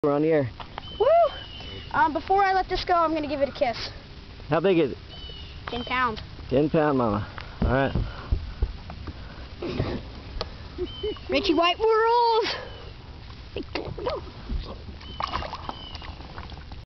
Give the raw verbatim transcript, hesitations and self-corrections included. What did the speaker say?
We're on the air. Woo! Um, before I let this go, I'm going to give it a kiss. How big is it? Ten pounds. Ten pound, mama. All right. Richie White rules!